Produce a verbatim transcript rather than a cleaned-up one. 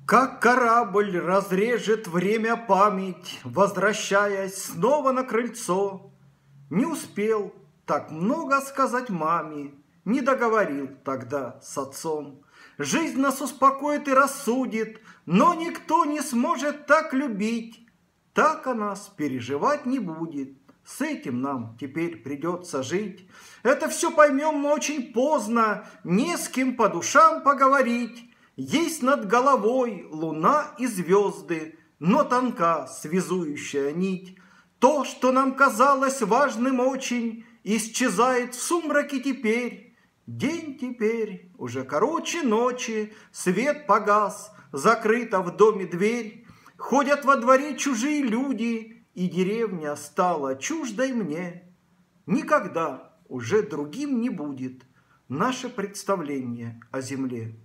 Как корабль разрежет время память, возвращаясь снова на крыльцо. Не успел так много сказать маме, не договорил тогда с отцом. Жизнь нас успокоит и рассудит, но никто не сможет так любить. Так о нас переживать не будет, с этим нам теперь придется жить. Это все поймем мы очень поздно, не с кем по душам поговорить. Есть над головой луна и звезды, но тонка связующая нить. То, что нам казалось важным очень, исчезает в сумраке теперь. День теперь уже короче ночи, свет погас, закрыта в доме дверь. Ходят во дворе чужие люди, и деревня стала чуждой мне. Никогда уже другим не будет наше представление о земле.